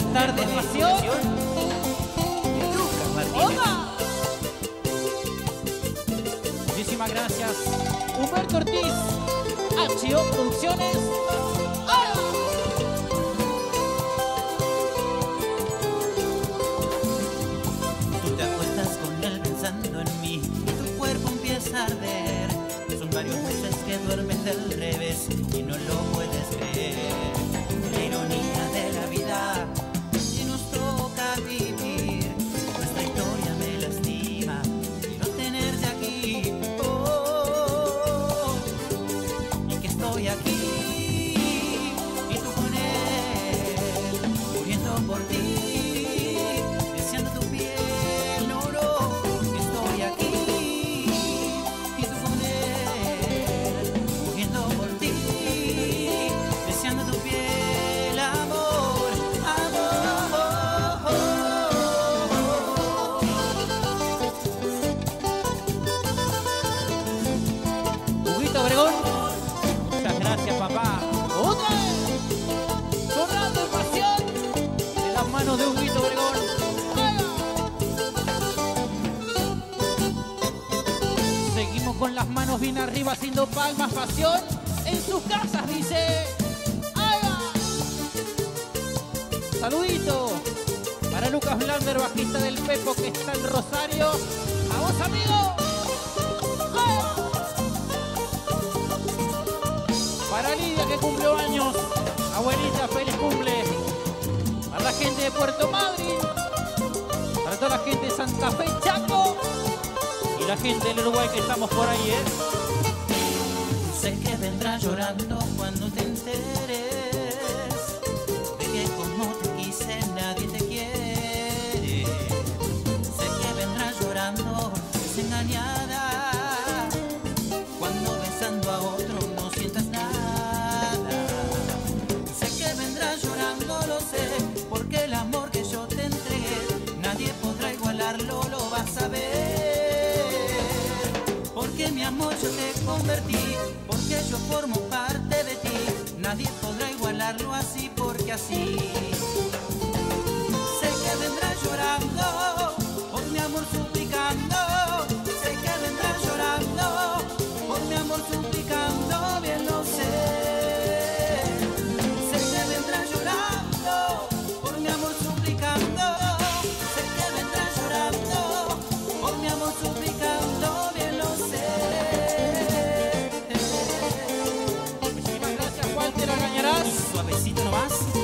tarde pasión. ¡Hola! Muchísimas gracias. Humberto Ortiz, H.O. Producciones. ¡Hola! Tú te acuestas con él pensando en mí y tu cuerpo empieza a arder. Son varios meses que duermes del revés y no lo puedes creer. La ironía de la vida y nos toca vivir. Nuestra historia me lastima y no tenerte aquí. Oh, y que estoy aquí y tú con él, muriendo por ti, deseando tu piel. No, no, que estoy aquí y tú con él, muriendo por ti, deseando tu piel, amor, amor. Huguito Obregón. Muchas gracias, papá. ¡Otra! Sonando en pasión de las manos de Huguito Obregón. Seguimos con las manos bien arriba haciendo palmas, pasión en sus casas, dice. Saludito para Lucas Blander, bajista del Pepo que está en Rosario. ¡A vos, amigo! Para Lidia que cumplió años. Abuelita, feliz cumple. Para la gente de Puerto Madryn. Para toda la gente de Santa Fe, Chaco. Y la gente del Uruguay que estamos por ahí, Sé que vendrás llorando cuando te enteres de que como te quise nadie te quiere. Sé que vendrás llorando desengañada cuando besando a otro no sientas nada. Sé que vendrás llorando, lo sé, porque el amor que yo te entregué nadie podrá igualarlo, lo vas a ver. Porque mi amor yo te convertí, porque yo formo parte de ti, nadie podrá igualarlo así porque así. Sé que vendrás llorando, por mi amor suplicando. Sé que vendrás llorando, por mi amor suplicando, bien lo sé. Sé que vendrás llorando, por mi amor suplicando. Sé que vendrás llorando, por mi amor suplicando, bien lo sé. Muchísimas gracias, Walter Agañarás. Suavecito nomás.